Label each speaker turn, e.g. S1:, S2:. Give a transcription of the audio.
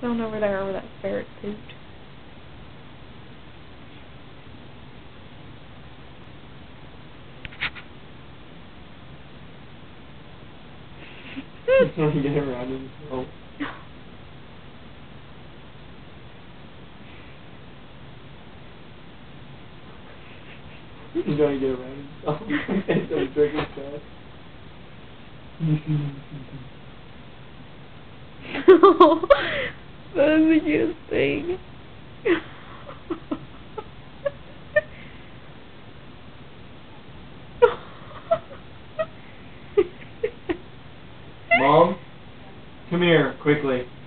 S1: down over there where that ferret pooped.
S2: He's trying to get around himself. He's trying to get around himself. He's trying to drink his stuff.
S1: That is the cutest thing.
S2: Mom, come here, quickly.